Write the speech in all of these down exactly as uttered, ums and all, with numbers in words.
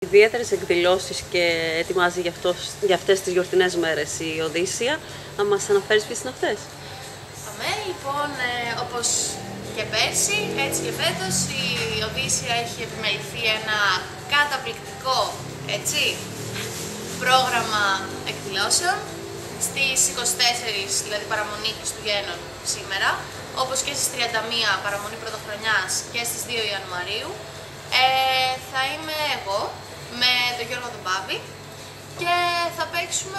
ιδιαίτερες εκδηλώσεις και ετοιμάζει για, αυτός, για αυτές τις γιορτινές μέρες η Οδύσσια. Να μας αναφέρεις ποιες είναι αυτές. Αμέ, λοιπόν, ε, όπως και πέρσι, έτσι και φέτος, η Οδύσσια έχει επιμεληθεί ένα καταπληκτικό, έτσι, πρόγραμμα εκδηλώσεων στις είκοσι τέσσερις, δηλαδή παραμονή Χριστουγέννων σήμερα, όπως και στις τριάντα μία παραμονή Πρωτοχρονιάς και στις δύο Ιανουαρίου. Ε, θα είμαι εγώ με τον Γιώργο τον Πάβη και θα παίξουμε,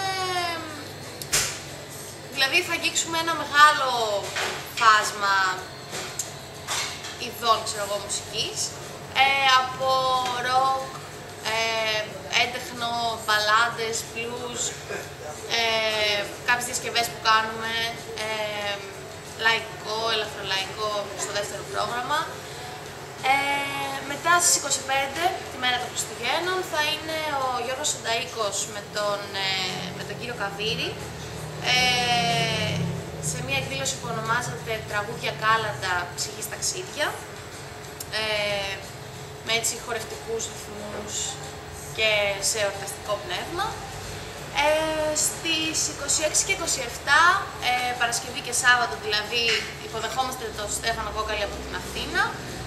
δηλαδή θα αγγίξουμε ένα μεγάλο φάσμα ειδών, ξέρω εγώ, μουσικής, ε, από ροκ, ε, έντεχνο, μπαλάντες, blues, ε, κάποιες διασκευές που κάνουμε, ε, λαϊκό, ελαφρολαϊκό στο δεύτερο πρόγραμμα. Ε, μετά στις είκοσι πέντε, τη μέρα των Χριστουγέννων, θα είναι ο Γιώργος Σονταΐκος με τον, ε, με τον κύριο Καβίρη, ε, σε μια εκδήλωση που ονομάζεται «Τραγούδια Κάλαντα, ψυχής ταξίδια», ε, με έτσι χορευτικούς ρυθμούς και σε εορταστικό πνεύμα. Ε, στις είκοσι έξι και είκοσι επτά, ε, Παρασκευή και Σάββατο δηλαδή, υποδεχόμαστε τον Στέφανο Κόκαλη από την Αθήνα,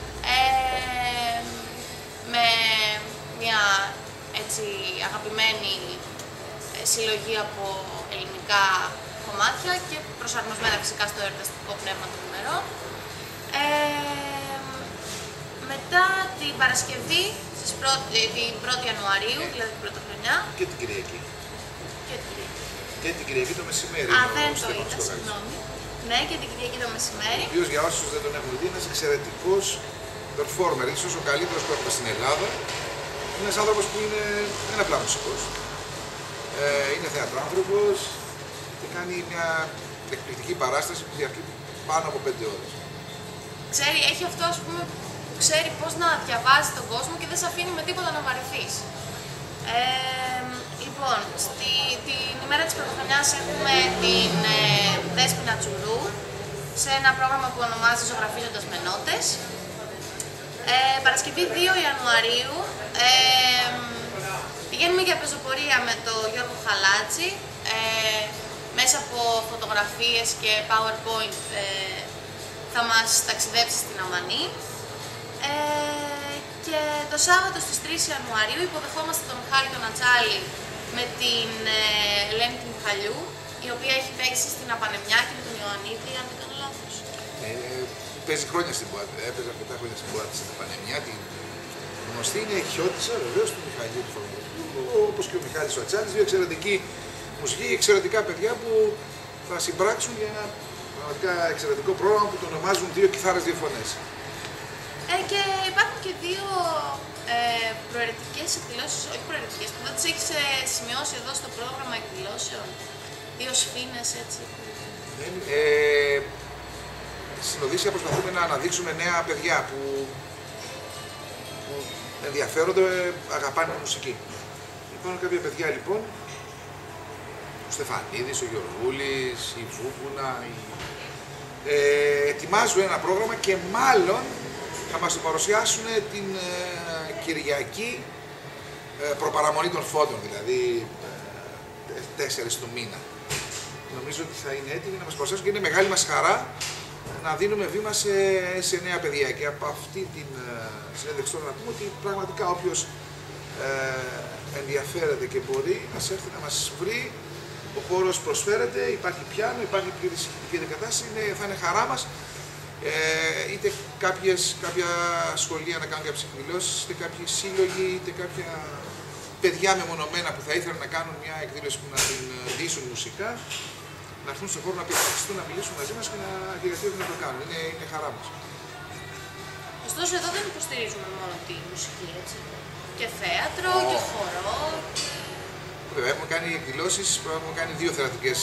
ε, με μια έτσι αγαπημένη συλλογή από ελληνικά κομμάτια και προσαρμοσμένα φυσικά στο εορταστικό πνεύμα των ημερών. Ε, μετά την Παρασκευή, στις πρώτη, την πρώτη Ιανουαρίου, δηλαδή την Πρωτοχρονιά. Και την Κυριακή. Και την Κυριακή. Και την Κυριακή το μεσημέρι. Α, δεν το είδα, συγγνώμη. Ναι, και την Κυριακή το μεσημέρι. Ο οποίος, για όσους δεν τον έχουν δει, είναι ένας εξαιρετικός performer, ίσως ο καλύτερος που έχουμε στην Ελλάδα. Είναι ένας άνθρωπος που είναι, δεν είναι απλά μουσικός. Ε, είναι θεατράνθρωπος και κάνει μια εκπληκτική παράσταση που διαρκεί πάνω από πέντε ώρες. Ξέρει, έχει αυτό, ας πούμε, που ξέρει πώς να διαβάζει τον κόσμο και δεν σε αφήνει με τίποτα να βαρεθείς. Ε, λοιπόν, στη, την ημέρα της Πρωτοχρονιάς έχουμε την ε, Δέσποινα Τσουρού σε ένα πρόγραμμα που ονομάζει «Ζωγραφίζοντας με νότες». Ε, Παρασκευή δύο Ιανουαρίου ε, πηγαίνουμε για πεζοπορία με τον Γιώργο Χαλάτση, ε, μέσα από φωτογραφίες και PowerPoint ε, θα μας ταξιδέψει στην Αμανή. Ε, και το Σάββατο στις τρεις Ιανουαρίου υποδεχόμαστε τον Μιχάλη τον Ατσάλη με την ε, Ελένη του Μιχαλιού, η οποία έχει παίξει στην Απανεμιά και με τον Ιωαννίδη, αν δεν κάνω λάθος. Ε, παίζει χρόνια στην Πουάτη, έπαιζε αρκετά χρόνια στην Πουάτη στην Απανεμιά. Την γνωστή είναι η χιώτισσα βεβαίως του Μιχαλιού του Φωτογραφικού, όπως και ο Μιχάλης ο Ατσάλης, δύο εξαιρετικοί μουσικοί, εξαιρετικά παιδιά που θα συμπράξουν για ένα πραγματικά εξαιρετικό πρόγραμμα που το ονομάζουν «Δύο κιθάρες, δύο φωνές». Ε, και υπάρχουν και δύο ε, προαιρετικές εκδηλώσεις, όχι προαιρετικές, που δεν τις έχεις ε, σημειώσει εδώ στο πρόγραμμα εκδηλώσεων. Δύο σφήνες, έτσι. Ε, στην Οδύσσια προσπαθούμε να αναδείξουμε νέα παιδιά που, που ενδιαφέρονται, αγαπάνε τη μουσική. Υπάρχουν κάποια παιδιά λοιπόν, ο Στεφανίδης, ο Γεωργούλης, η Βούκουνα, η... Ε, ετοιμάζουν ένα πρόγραμμα και μάλλον θα μας το παρουσιάσουν την ε, Κυριακή ε, προπαραμονή των φώτων, δηλαδή ε, τέσσερις του μήνα. Νομίζω ότι θα είναι έτοιμοι να μας παρουσιάσουν και είναι μεγάλη μας χαρά να δίνουμε βήμα σε, σε νέα παιδιά. Και από αυτή την ε, συνέντευξη τώρα να πούμε ότι πραγματικά όποιος ε, ενδιαφέρεται και μπορεί να έρθει να μας βρει. Ο χώρος προσφέρεται, υπάρχει πιάνο, υπάρχει πλήρη ηχητική εγκατάσταση, θα είναι χαρά μας. Ε, είτε κάποιες, κάποια σχολεία να κάνουν κάποιες εκδηλώσεις, είτε κάποιοι σύλλογοι, είτε κάποια παιδιά μεμονωμένα που θα ήθελαν να κάνουν μια εκδήλωση που να την δείσουν μουσικά, να έρθουν στον χώρο να πιεστούν, να μιλήσουν μαζί μας και να διαδεχτούν να το κάνουν. Είναι, είναι χαρά μας. Ωστόσο, εδώ δεν υποστηρίζουμε μόνο τη μουσική, έτσι. Και θέατρο, oh. και χορό. Βέβαια, έχουμε κάνει εκδηλώσεις, έχουμε κάνει δύο θεατρικές,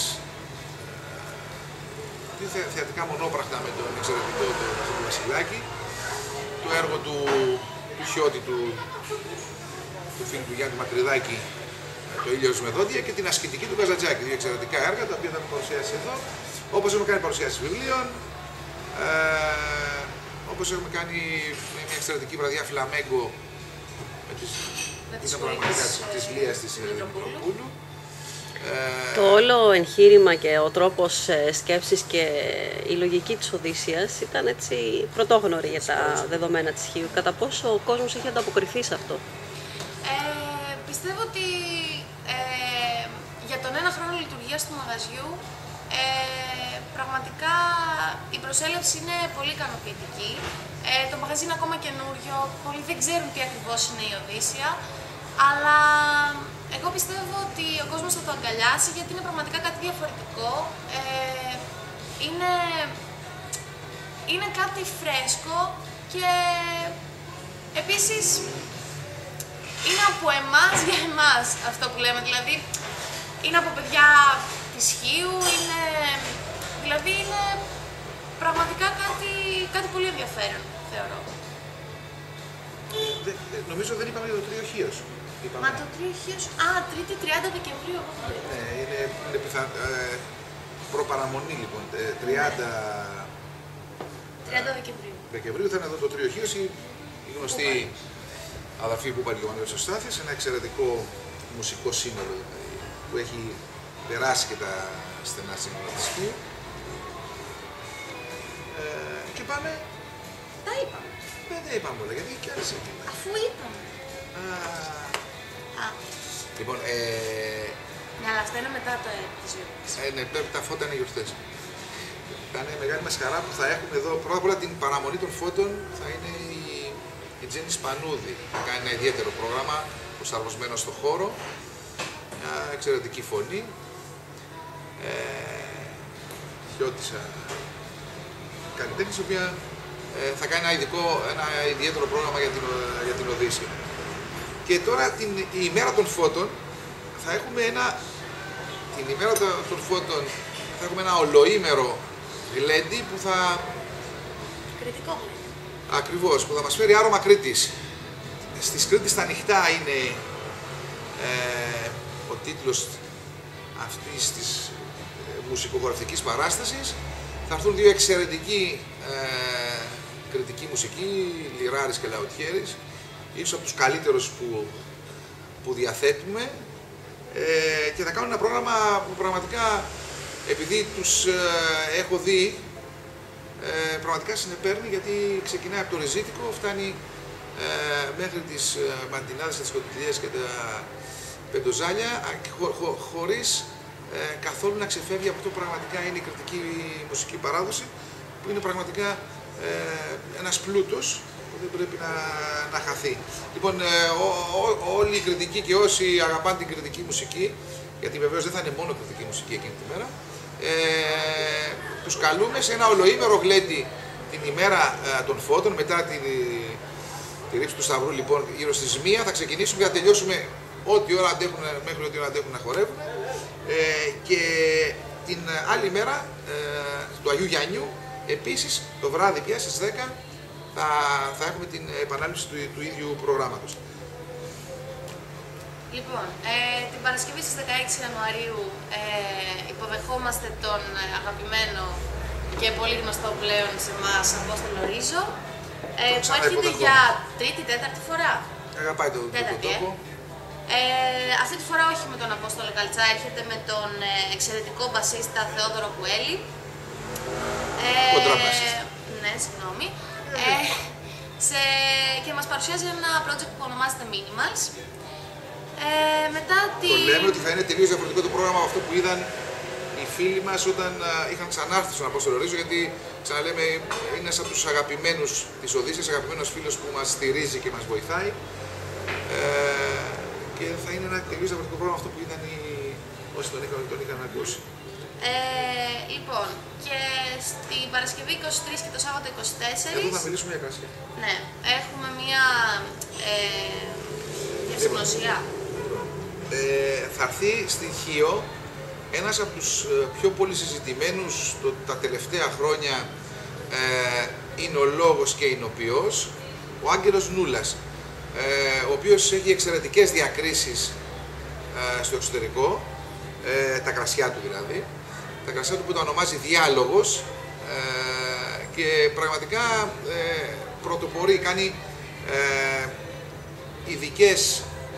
δύο θεατρικά μονόπραχτα με τον εξαιρετικό τον Βασιλάκη, το έργο του, του Χιώτη, του, του φίλου του Γιάννη Μακρυδάκη, το Ήλιος με δόντια, και την ασκητική του Καζαντζάκη, δύο εξαιρετικά έργα τα οποία θα έχουμε παρουσιάσει εδώ, όπως έχουμε κάνει παρουσιάσεις βιβλίων, ε, όπως έχουμε κάνει μια εξαιρετική βραδιά φλαμέγκο με τις της είναι πραγματικά σχολής, της ε, Λίας της Δημητροπούλου. Δημητροπούλου. Ε, Το όλο εγχείρημα και ο τρόπος ε, σκέψης και η λογική της Οδύσσιας ήταν έτσι πρωτόγνωρη για τα δεδομένα της Χίου. Κατά πόσο ο κόσμος έχει ανταποκριθεί σε αυτό? Ε, πιστεύω ότι ε, για τον ένα χρόνο λειτουργίας του μαγαζιού ε, πραγματικά η προσέλευση είναι πολύ ικανοποιητική. Ε, το μαγαζί είναι ακόμα καινούριο, πολλοί δεν ξέρουν τι ακριβώς είναι η Οδύσσια, αλλά εγώ πιστεύω ότι ο κόσμος θα το αγκαλιάσει γιατί είναι πραγματικά κάτι διαφορετικό. Ε, είναι, είναι κάτι φρέσκο και επίσης είναι από εμάς για εμάς αυτό που λέμε, δηλαδή είναι από παιδιά της Χίου, είναι, δηλαδή είναι πραγματικά κάτι, κάτι πολύ ενδιαφέρον, θεωρώ. Δε, νομίζω δεν είπαμε για το Τρίο Χίος. Είπαμε. Μα το Τρίο Χίος, α, τρίτη τριάντα Δεκεμβρίου. Ναι, είναι, είναι πιθα... ε, προπαραμονή λοιπόν, τριάντα Δεκεμβρίου. Δεκεμβρίου θα είναι εδώ το Τρίο Χίος, η, η γνωστή αδερφή που είπα ο Στάθης, ένα εξαιρετικό μουσικό σύνολο δηλαδή, που έχει περάσει και τα στενά σύνορα της Χίου. Ε, και πάμε... Τα είπαμε. Δεν τα είπαμε όλα, γιατί και άλλες εκεί. Αφού είπαμε. Α, Α, λοιπόν, ε, ναι, αλλά αυτά είναι μετά το ε, της γιορτής. ε, ναι, πρέπει τα φώτα είναι γιορτές. Θα είναι μεγάλη μας χαρά που θα έχουμε εδώ, πρώτα απ' όλα την παραμονή των φώτων θα είναι η, η Τζέννη Σπανούδη. Θα κάνει ένα ιδιαίτερο πρόγραμμα προσαρμοσμένο στο χώρο, μια εξαιρετική φωνή. Ε, Χιώτισσα καλλιτέχνης, η οποία ε, θα κάνει ένα, ειδικό, ένα ιδιαίτερο πρόγραμμα για την, για την Οδύσσια. Και τώρα την η ημέρα των φώτων θα έχουμε ένα, την ημέρα των φώτων θα έχουμε ένα ολοήμερο γλέντι που θα... Κρητικό γλέντι. Ακριβώς, που θα μας φέρει άρωμα Κρήτης. Στις Κρήτης τα ανοιχτά είναι ε, ο τίτλος αυτής της ε, μουσικογραφικής παράστασης. Θα έρθουν δύο εξαιρετικοί ε, κριτικοί μουσικοί, Λιράρης και Λαοτιέρης, ίσως από τους καλύτερους που, που διαθέτουμε, ε, και θα κάνουν ένα πρόγραμμα που πραγματικά, επειδή τους ε, έχω δει, ε, πραγματικά συνεπέρνει, γιατί ξεκινάει από το Ριζίτικο, φτάνει ε, μέχρι τις ε, Μαντινάδες και τις Κοντιλιές και τα Πεντοζάλια, χω, χω, χωρίς ε, καθόλου να ξεφεύγει από αυτό που πραγματικά είναι η κριτική μουσική παράδοση, που είναι πραγματικά ε, ένας πλούτος που δεν πρέπει να, να χαθεί. Λοιπόν, ε, ό, ό, όλοι οι κριτικοί και όσοι αγαπάνε την κριτική μουσική, γιατί βεβαίως δεν θα είναι μόνο κριτική μουσική εκείνη τη μέρα, ε, τους καλούμε σε ένα ολοήμερο γλέντι την ημέρα ε, των φώτων, μετά την, τη ρήψη του Σταυρού, λοιπόν, γύρω στις μία θα ξεκινήσουμε και θα τελειώσουμε ό,τι ώρα αντέχουν, μέχρι ό,τι ώρα αντέχουν να χορεύουν, ε, και την άλλη μέρα ε, του Αγίου Γιάννιου, επίσης το βράδυ πια στις δέκα θα, θα έχουμε την επανάληψη του, του ίδιου προγράμματος. Λοιπόν, ε, την Παρασκευή στις δεκαέξι Ιανουαρίου ε, υποδεχόμαστε τον αγαπημένο και πολύ γνωστό πλέον σε εμάς Απόστολο Ρίζο, ε, που έρχεται για τρίτη, τέταρτη φορά. Αγαπάει το, το, το τόπο. Ε, αυτή τη φορά όχι με τον Απόστολο Καλτσά, έρχεται με τον ε, εξαιρετικό μπασίστα Θεόδωρο Κουέλη. Ε, Κοντραμπασίστα. Ναι, συγγνώμη. Ε, σε, και μας παρουσιάζει ένα project που ονομάζεται Minimals. Ε, μετά τη... Το λέμε ότι θα είναι τελείως διαφορετικό το πρόγραμμα από αυτό που είδαν οι φίλοι μας όταν α, είχαν ξανάρθει στον Απόστολο Ρίζο, γιατί ξαναλέμε είναι ένας από τους αγαπημένους της Οδύσσιας, αγαπημένος φίλος που μας στηρίζει και μας βοηθάει. Ε, και θα είναι ένα τελείως διαφορετικό πρόγραμμα αυτό που είδαν οι... όσοι τον είχαν, τον είχαν ακούσει. Ε, λοιπόν, και στην Παρασκευή είκοσι τρεις και το Σάββατο είκοσι τέσσερα. Εδώ θα μιλήσουμε για κρασιά. Ναι, έχουμε μία ε, διασημνωσία. Ε, θα έρθει στην Χίο ένας από τους πιο πολύ συζητημένους το, τα τελευταία χρόνια, ε, είναι ο λόγος και εινοποιός, ο Άγγελος Νούλας, ε, ο οποίος έχει εξαιρετικές διακρίσεις ε, στο εξωτερικό, ε, τα κρασιά του δηλαδή, τα κρασιά του που τα ονομάζει Διάλογος, ε, και πραγματικά ε, πρωτοπορεί, κάνει ε, ειδικές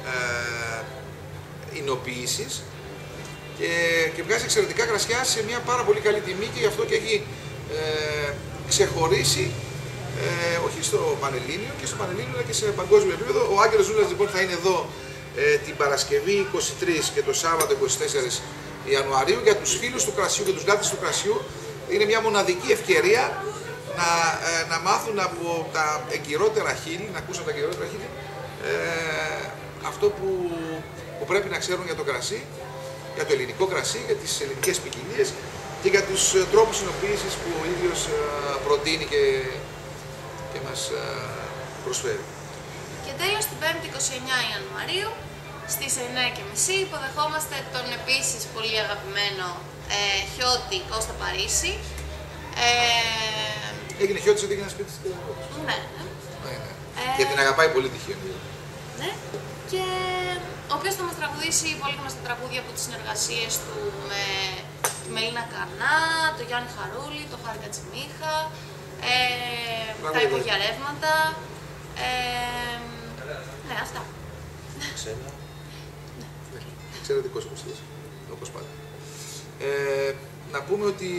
ε, εινοποίησης και, και βγάζει εξαιρετικά κρασιά σε μια πάρα πολύ καλή τιμή και γι' αυτό και έχει ε, ξεχωρίσει ε, όχι στο Πανελλήνιο και στο Πανελλήνιο αλλά και σε παγκόσμιο επίπεδο. Ο Άγγελος Ζούλας λοιπόν θα είναι εδώ ε, την Παρασκευή είκοσι τρεις και το Σάββατο είκοσι τέσσερις Ιανουαρίου. Για τους φίλους του κρασιού και τους λάτρεις του κρασιού είναι μια μοναδική ευκαιρία να, ε, να μάθουν από τα εγκυρότερα χείλη, να ακούσουν τα εγκυρότερα χείλη ε, αυτό που, που πρέπει να ξέρουν για το κρασί, για το ελληνικό κρασί, για τις ελληνικές ποικιλίες και για τους ε, τρόπους συνοποίησης που ο ίδιος ε, προτείνει και, και μας ε, προσφέρει. Και τέλος, την πέμπτη είκοσι εννέα Ιανουαρίου στις εννέα και μισή υποδεχόμαστε τον επίσης πολύ αγαπημένο ε, Χιώτη Κώστα Παρίσι. Ε, Έγινε Χιώτης ότι έγινε ένα σπίτι της παιδαγωγής. Ναι, ναι. Ναι, ναι. Ε, Και την αγαπάει πολύ τυχαία. Ναι. Και ο οποίος θα μας τραγουδήσει πολύ γνωστά τραγούδια από τις συνεργασίες του με τη Μελίνα Καρνά, τον Γιάννη Χαρούλη, τον Χάρη Κατσιμίχα, ε, τα υπογειαρεύματα. Ε, ναι, αυτά. Ξένα. Εξαιρετικός Κωστής, όπως πάντα. Ε, να πούμε ότι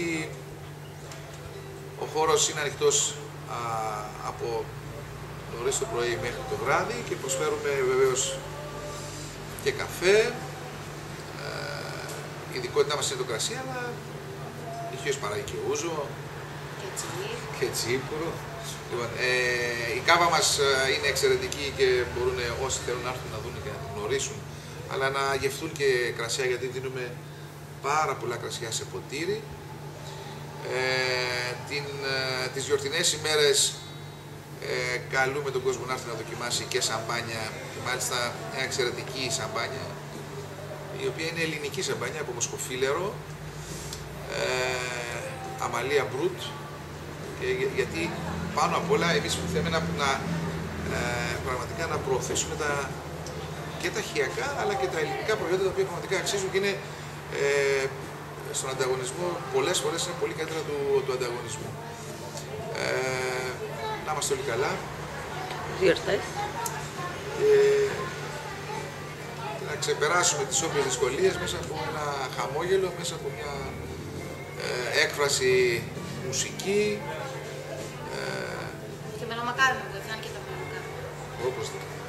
ο χώρος είναι ανοιχτός α, από νωρίς το πρωί μέχρι το βράδυ και προσφέρουμε βεβαίως και καφέ. Ε, η ειδικότητά μας είναι το κρασί, αλλά ηχείως παράγει και ούζο και τσίπουρο. Λοιπόν, ε, η κάβα μας είναι εξαιρετική και μπορούν όσοι θέλουν να έρθουν να δουν και να την γνωρίσουν, αλλά να γευτούν και κρασιά, γιατί δίνουμε πάρα πολλά κρασιά σε ποτήρι. Ε, την, ε, τις γιορτινές ημέρες ε, καλούμε τον κόσμο να έρθει να δοκιμάσει και σαμπάνια, και μάλιστα μια εξαιρετική σαμπάνια, η οποία είναι ελληνική σαμπάνια από μοσκοφίλερο, ε, αμαλία μπρουτ, για, γιατί πάνω απ' όλα εμείς που θέλουμε να, να ε, πραγματικά να προωθήσουμε τα, και τα χιακά αλλά και τα ελληνικά προϊόντα, τα οποία πραγματικά αξίζουν και είναι ε, στον ανταγωνισμό, πολλές φορές είναι πολύ καλύτερα του, του ανταγωνισμού. Ε, να είμαστε όλοι καλά. Γιορτές. Και να ξεπεράσουμε τις όποιες δυσκολίες μέσα από ένα χαμόγελο, μέσα από μια ε, έκφραση μουσική. Και με ένα μακάρι μου βοηθάνε και τα με μακάρι. Όπως